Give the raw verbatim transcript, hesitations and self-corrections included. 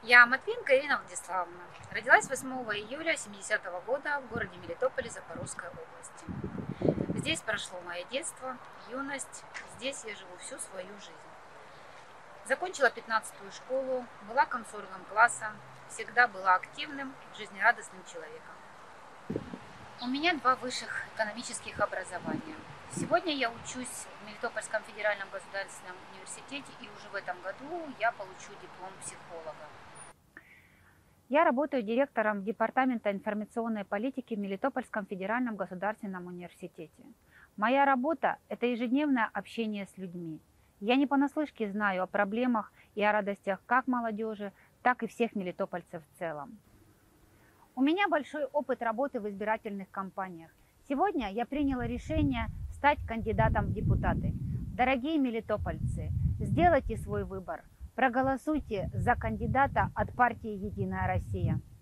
Я Матвиенко Ирина Владиславовна. Родилась восьмого июля семидесятого года в городе Мелитополе Запорожской области. Здесь прошло мое детство, юность. Здесь я живу всю свою жизнь. Закончила пятнадцатую школу, была комсоргом класса, всегда была активным, жизнерадостным человеком. У меня два высших экономических образования. Сегодня я учусь в Мелитопольском федеральном государственном университете, и уже в этом году я получу диплом психолога. Я работаю директором Департамента информационной политики в Мелитопольском федеральном государственном университете. Моя работа– это ежедневное общение с людьми. Я не понаслышке знаю о проблемах и о радостях как молодежи, так и всех мелитопольцев в целом. У меня большой опыт работы в избирательных кампаниях. Сегодня я приняла решение стать кандидатом в депутаты. Дорогие мелитопольцы, сделайте свой выбор. Проголосуйте за кандидата от партии «Единая Россия».